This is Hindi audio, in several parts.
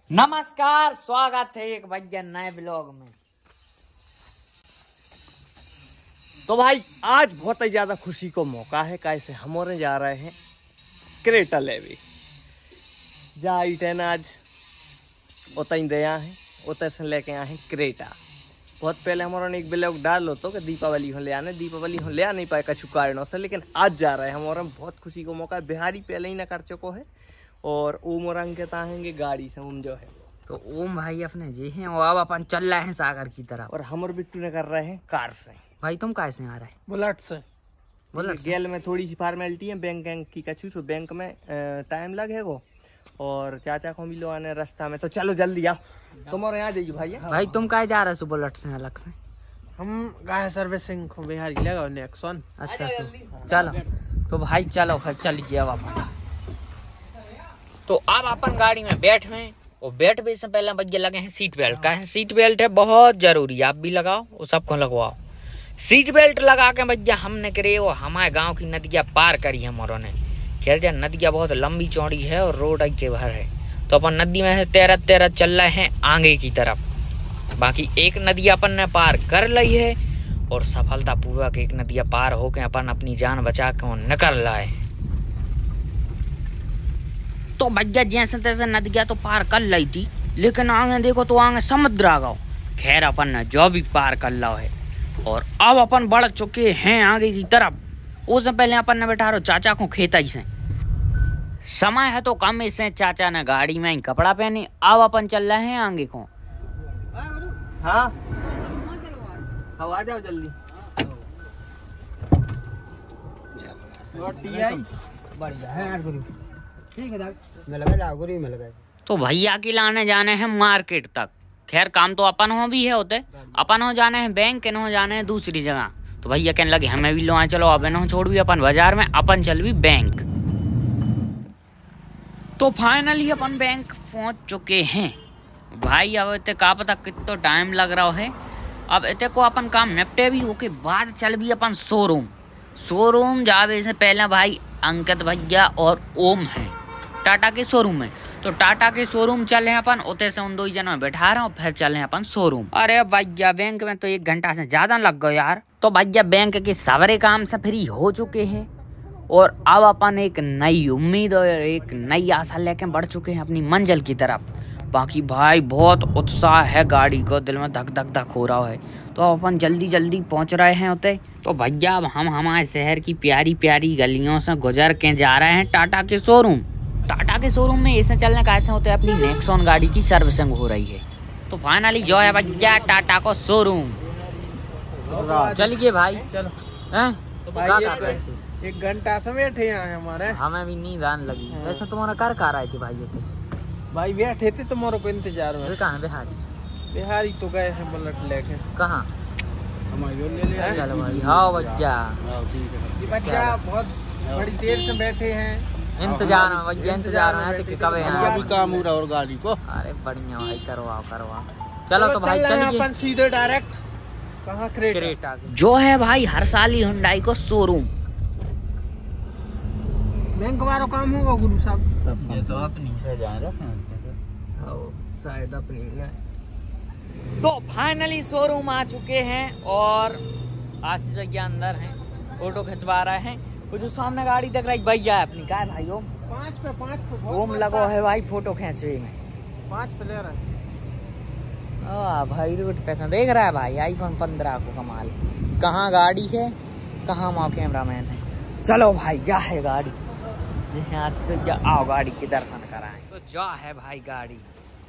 नमस्कार, स्वागत है एक भैया नए ब्लॉग में। तो भाई आज बहुत ही ज्यादा खुशी को मौका है, कैसे हम और जा रहे हैं क्रेटा लेवी जा इटेन आज उतई दया है उतर से लेके आए हैं क्रेटा। बहुत पहले हमारा एक ब्लॉग डालो तो कि दीपावली हो ले आने, दीपावली हो ले आ नहीं पाए कछु कारणों से, लेकिन आज जा रहे हैं हमारा। बहुत खुशी को मौका है, बिहारी पहले ही ना कर चुको है और ओम और अंकित आएंगे गाड़ी से। ओम जो है तो ओम भाई अपने जी हैं और अब अपन चल रहे हैं सागर की तरफ, और हम और बिट्टू ने कर रहे हैं कार से। भाई तुम कैसे आ रहे हैं? बुलेट से। बुलेट गेल में थोड़ी सी फॉर्मेलिटी है बैंक की कछु, तो बैंक में टाइम लगेगा और चाचा को मिलो आने रास्ता में। तो चलो जल्दी आओ, तुम्हारे यहाँ जाइए भाई। भाई तुम कहाँ जा रहे हो बुलेट से अलग से? हम गाय सर्विसिंग को बिहार की लगा नेक्सॉन। अच्छा चलो तो भाई चलो फिर चलिए अब अपन। तो अब अपन गाड़ी में बैठे और बैठने से पहले भैया लगे हैं सीट बेल्ट। का है सीट बेल्ट है बहुत जरूरी, आप भी लगाओ और सबको लगवाओ। सीट बेल्ट लगा के भैया हमने करे वो हमारे गांव की नदियाँ पार करी हमारों ने। खेल जा नदियाँ बहुत लंबी चौड़ी है और रोड के भर है, तो अपन नदी में से तैरत चल रहे हैं आगे की तरफ। बाकी एक नदी अपन ने पार कर ली है और सफलतापूर्वक एक नदियाँ पार होके अपन अपनी जान बचा के निकल लाए। तो भैया जैसे तैसे नदियाँ तो पार कर ली थी, लेकिन आगे देखो तो आगे समुद्र आ गओ। खैर अपन ने जो भी पार कर ला है और अब अपन बढ़ चुके हैं आगे की तरफ। उससे पहले अपन ने बैठा रहो चाचा को खेत से। समय है तो कम, इससे चाचा ने गाड़ी में ही कपड़ा पहने। अब अपन चल रहे हैं आगे को। हाँ आ जाओ जल्दी। बढ़िया है, ठीक है मैं लगा जाओ में लगा। तो भैया के लाने जाने हैं मार्केट तक। खैर काम तो अपन हो भी है होते, अपन हो जाने हैं बैंक, के हो जाने हैं दूसरी जगह। तो भैया कहने लगे हमें भी लो आए, चलो अब इन्हों छोड़ भी अपन बाजार में, अपन चल भी बैंक। तो फाइनली अपन बैंक पहुंच चुके हैं भाई। अब इतने का पता कितना टाइम लग रहा है। अब इतने को अपन काम निपटे भी होके बाद चल भी अपन शोरूम जावे से पहले भाई अंकित भैया और ओम है टाटा के शोरूम में। तो टाटा के शोरूम चले अपन, उतरे से उन दो ही जनों में बैठा रहे और फिर चले अपन शोरूम। अरे भैया बैंक में तो 1 घंटा से ज्यादा लग गया यार। तो भैया बैंक के सारे काम से फ्री हो चुके हैं और अब अपन एक नई उम्मीद और एक नई आशा लेके बढ़ चुके हैं अपनी मंजिल की तरफ। बाकी भाई बहुत उत्साह है, गाड़ी को दिल में धक धक धक हो रहा है। तो अपन जल्दी पहुंच रहे हैं उते। तो भैया अब हम हमारे शहर की प्यारी प्यारी गलियों से गुजर के जा रहे हैं टाटा के शोरूम। टाटा के शोरूम में ऐसे चलने का ऐसे होते हैं, अपनी नेक्सॉन गाड़ी की सर्विसिंग हो रही है। तो फाइनली जो है भैया टाटा को शोरूम। चलिए भाई चलो। हैं तो भाई 1 घंटा से बैठे हैं हमारे। हमें भी नींद आने लगी। वैसे तुम्हारा कर कहाँ रहे थे भाई? थे भाई बैठे थे तुम्हारे को इंतजार में। कहाँ बिहारी तो गए हैं बुलेट लेके। कहाँ? ले चलो भाई हाँ भैया भैया बहुत बड़ी देर से बैठे हैं, इंतजार में भैया, इंतजार में थे कब अभी काम हो रहा और गाड़ी को। अरे बढ़िया भाई, करवाओ। चलो तो भाई चलिए अपन सीधे डायरेक्ट कहाँ क्रेटा जो है भाई हर साल ही हुंडई को शोरूम। बैंक वाला काम होगा गुरु साहब। ये तो अपनी से जा रहे हैं शायद अपनी में। तो फाइनली शोरूम आ चुके हैं और आशीष भैया अंदर हैं, फोटो खिंचवा रहे हैं। वो जो सामने गाड़ी देख रही भैया है अपनी, का है भाई ओम? 5 पे ओम लगो है भाई फोटो खींचवे में। 5 पे ले रहा है भाई रोड पैसा देख रहा है भाई। आईफोन 15 को कमाल। कहाँ गाड़ी है, कहाँ वहाँ कैमरा मैन है। चलो भाई जा है गाड़ी जी। आशीष भैया आओ गाड़ी के दर्शन कराएं। तो जा है भाई गाड़ी।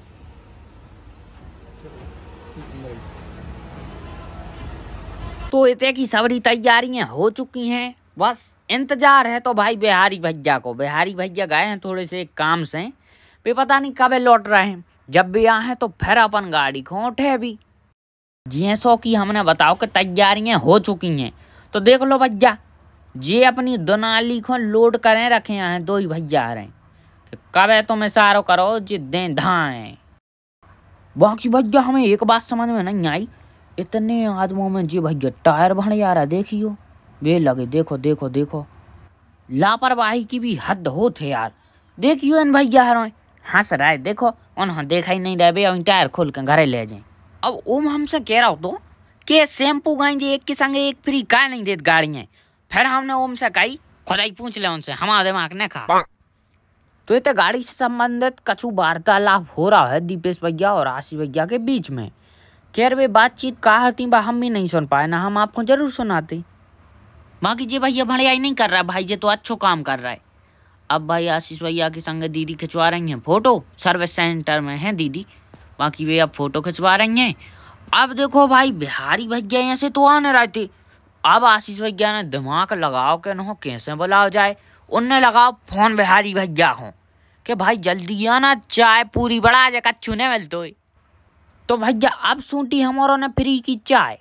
तो इतने की सारी तैयारियां हो चुकी हैं, बस इंतजार है तो भाई बिहारी भैया को। बिहारी भैया गए हैं थोड़े से काम से, भी पता नहीं कब लौट रहे हैं। जब भी आए तो फिर अपन गाड़ी को उठे भी। जैसो की हमने बताओ कि तैयारियां हो चुकी हैं। तो देख लो भैया, जे अपनी दोनाली को लोड करें रखे हैं, 2 ही भैया आ रहे हैं। कब है तुम इशारो करो जे दें धाएं। बाकी भैया हमें एक बात समझ में नहीं आई, इतने आदमों में जी भैया टायर भर जा रहा है। देखियो वे लगे, देखो लापरवाही की भी हद हो थे यार। देखियो इन भैया हंस रहा है, देखो उन्होंने देखा ही नहीं रहे और टायर खोल के घरे ले जाए। अब ओम हमसे कह रहा हो तो कि शैम्पू गाएंगे एक के संग एक फ्री का नहीं देते गाड़ियाँ। फिर हमने ओम से कही खुदा ही पूछ ले उनसे, हमारा दिमाग ने खा। तो ये गाड़ी से संबंधित कछु वार्तालाप हो रहा है दीपेश भैया और आशीष भैया के बीच में। खैर वे बातचीत कहा थी हम भी नहीं सुन पाए, ना हम आपको जरूर सुनाते। बाकी जी भैया बढ़िया ही नहीं कर रहा भाई, ये तो अच्छो काम कर रहा है। अब भाई आशीष भैया के संग दीदी खिंचवा रही हैं फोटो, सर्विस सेंटर में है दीदी, बाकी वे अब फोटो खिंचवा रही हैं। अब देखो भाई बिहारी भैया ऐसे तो आने रहे थे, अब आशीष भैया ने दिमाग लगाओ के न कैसे बुलाओ जाए। उनने लगाओ फोन बिहारी भैया को कि भाई जल्दी आना, चाय पूरी बड़ा जा कच्छू ने मिलतो। तो भैया अब सूटी हमारों ने फ्री की चाय।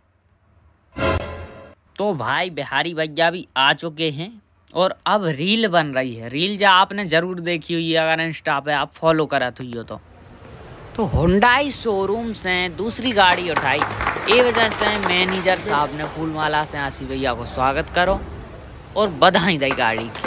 तो भाई बिहारी भैया भी आ चुके हैं और अब रील बन रही है। रील जो आपने जरूर देखी हुई है अगर इंस्टा पे आप फॉलो करत हुई हो तो हुंडई शोरूम से दूसरी गाड़ी उठाई, ए वजह से मैनेजर साहब ने फूलमाला से आशीष भैया को स्वागत करो और बधाई दी गाड़ी की।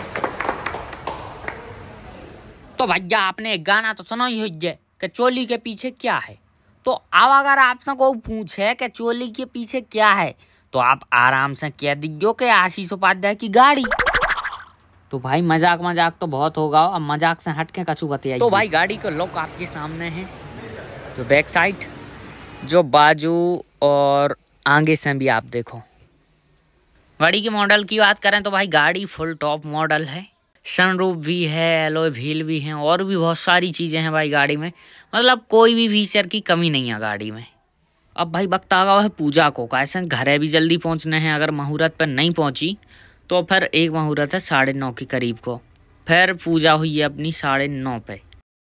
तो भैया आपने एक गाना तो सुना ही है कि चोली के पीछे क्या है। तो अब अगर आपसे कोई पूछे कि चोली के पीछे क्या है तो आप आराम से कह दीजिए कि आशीष उपाध्याय की गाड़ी। तो भाई मजाक तो बहुत होगा, अब मजाक से हट के कछु बताइए। तो भाई गाड़ी का लुक आपके सामने है, जो बैक साइड, जो बाजू और आगे से भी आप देखो। गाड़ी के मॉडल की बात करें तो भाई गाड़ी फुल टॉप मॉडल है, सनरूफ भी है, एलॉय व्हील भी हैं और भी बहुत सारी चीज़ें हैं भाई गाड़ी में, मतलब कोई भी फीचर की कमी नहीं है गाड़ी में। अब भाई वक्त आ गया है पूजा को, कैसे घरे भी जल्दी पहुंचने हैं, अगर मुहूर्त पर नहीं पहुंची तो फिर एक मुहूर्त है 9:30 के करीब को, फिर पूजा हुई है अपनी 9:30 पे।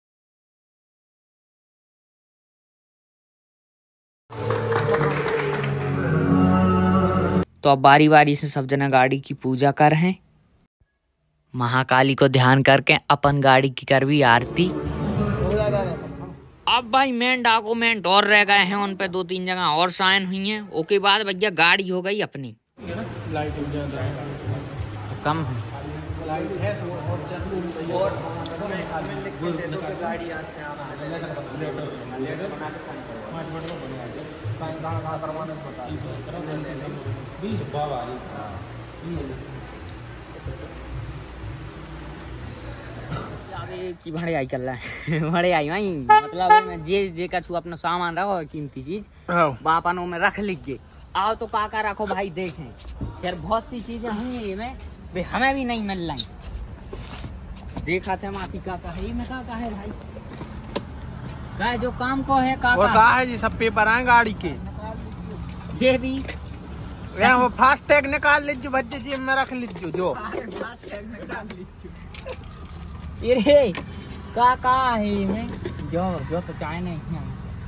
तो अब बारी बारी से सब जना गाड़ी की पूजा कर हैं, महाकाली को ध्यान करके अपन गाड़ी की कर भी आरती। अब भाई मेन डॉक्यूमेंट और रह गए हैं, उन पे 2-3 जगह और साइन हुई हैं। ओके बाद भैया गाड़ी हो गई अपनी। लाइट तो कम है, लाइट है और गाड़ी की भड़े आई कर रहा है भड़े आई भाई, मतलब मैं जे कछु अपना सामान रखो कीमती चीज बापनों में रख लीजिए। आओ तो काका रखो भाई, देखें यार बहुत सी चीजें हैं में हमें भी नहीं मिल रही। देखा थे माफी काका है में काका है भाई का जो काम को है काका, वो है जी सब पेपर हैं गाड़ी के, ये भी वो फास्ट टैग निकाल लीजिए बच्चे जी में रख लीजिए जो ये काका है में जो तो चाय नहीं है।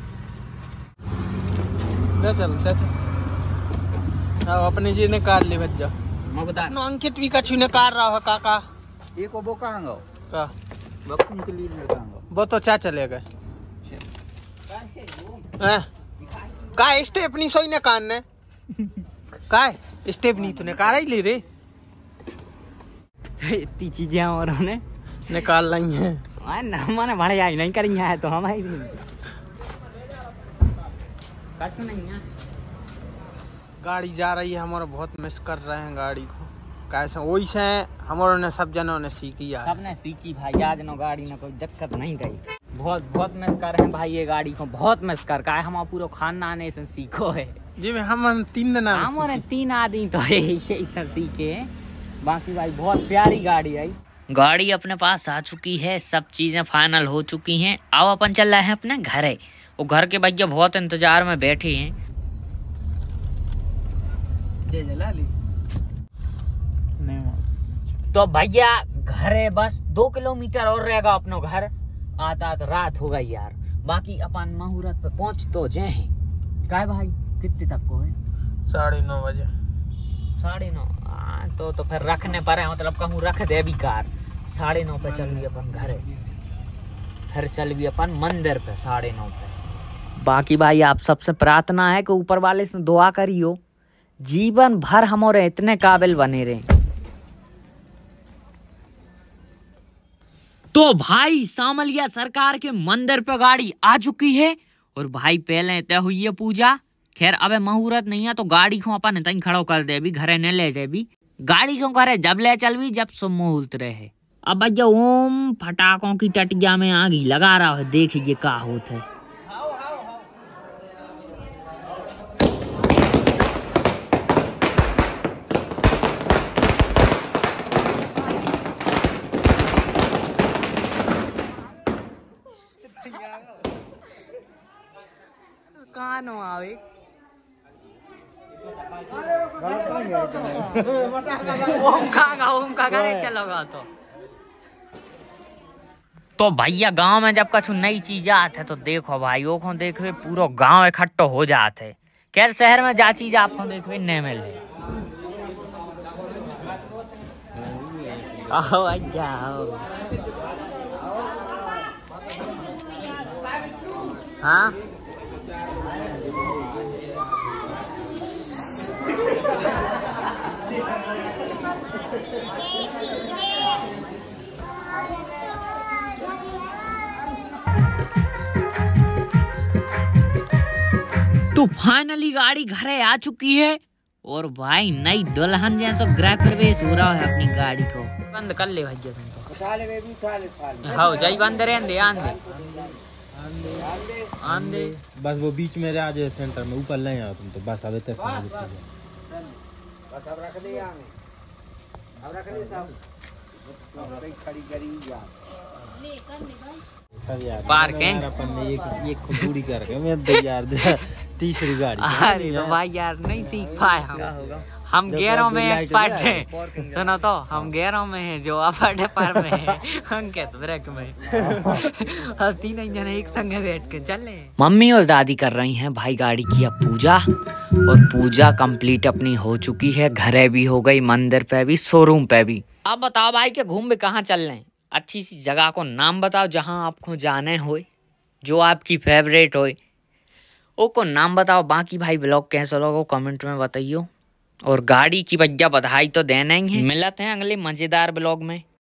चल अपने जी निकाल ले बच्चा मगदार नो अंकित भी कछु निकाल रहा है काका। एक वो कहांगा का बक्कू के लिए निकालूंगा वो तो क्या चलेगा का स्टेपनी सोई ने कान ने का स्टेपनी तो निकाल ही ले रे, इतनी चीजें और उन्हें निकाल लाई है मैंने बड़े आई नहीं करी है तो हम आई कछु नहीं है। गाड़ी जा रही है, हमारा बहुत मिस कर रहे हैं गाड़ी को, कैसे वही से हमारों ने सब जनों ने सीखी है, सबने सीखी भाई, आज नो गाड़ी में कोई दिक्कत नहीं गई, बहुत मिस कर रहे हैं भाई ये गाड़ी को, बहुत मिस कर का है। हम पूरा खानदान से सीखो है जी हम 3 दिन हमारे 3 आदमी तो यही सीखे हैं, बाकी भाई बहुत प्यारी गाड़ी आई। गाड़ी अपने पास आ चुकी है, सब चीजें फाइनल हो चुकी हैं। अब अपन चल रहे हैं अपने घरे, वो घर के भैया बहुत इंतजार में बैठे हैं। तो भैया घरे बस 2 किलोमीटर और रहेगा अपनो घर, आता तो रात हो गई यार, बाकी अपन मुहूर्त पे पहुंच तो जाए हैं। काय भाई कितने तक को है? 9:30 बजे। 9:30 तो फिर रखने पर है, मतलब कहूँ रख दे भी कार। 9:30 पे चल भी अपन घरे, फिर चल भी अपन मंदिर पे 9:30 पे। बाकी भाई आप सबसे प्रार्थना है कि ऊपर वाले से दुआ करियो जीवन भर हमारे इतने काबिल बने रहे। तो भाई सामलिया सरकार के मंदिर पे गाड़ी आ चुकी है और भाई पहले तय हुई है पूजा। खैर अबे मुहूर्त नहीं है तो गाड़ी को अपन तई खड़ो कर दे भी, घरे न ले जाए भी। गाड़ी क्यों करे जब ले चल भी जब शुभ मुहूर्त रहे। अब भैया ओम फटाकों की टटिया में आगी लगा रहा है, देखिए क्या होता है। कानो आवे ओम का चलोगा तो भैया गांव में जब कछु नई चीज आते है तो देखो भाइयों को देखो पूरा गांव इकट्ठो हो जाते। खैर शहर में जा चीज आपको देखो नहीं मिले। आओ आओ हाँ तो फाइनली गाड़ी घरे आ चुकी है और भाई नई दुल्हन जैसा गृह प्रवेश हो रहा है अपनी गाड़ी को। बंद कर ले भैया तुम तो उठा ले बेबी उठा ले हाँ जाई बंद रहने आंदे बस वो बीच में रह जाए सेंटर में, ऊपर ले आओ तुम तो बस अब तक बस अब रख दे यहां में अब रख दे सब खड़ी करी जा ले कर ले भाई यार पार्किंग अपन ने एक खुदूरी करके मैं यार तीसरी गाड़ी। अरे तो भाई यार नहीं सीख पाए हम गेरों में एक्सपर्ट हैं। सुनो तो हम गेरों में हैं जो अपर पर में है अंकित ब्रेक में तीन जने एक संग बैठ के चले। मम्मी और दादी कर रही हैं भाई गाड़ी की अब पूजा और पूजा कंप्लीट अपनी हो चुकी है। घरे भी हो गई, मंदिर पे भी, शोरूम पे भी। अब बताओ भाई के घूम भी कहाँ चल रहे हैं? अच्छी सी जगह को नाम बताओ जहाँ आपको जाने होए, जो आपकी फेवरेट होए ओ को नाम बताओ। बाकी भाई ब्लॉग कैसा लगा कमेंट में बताइयो और गाड़ी की भैया बधाई तो देना ही है। मिलते हैं अगले मजेदार ब्लॉग में।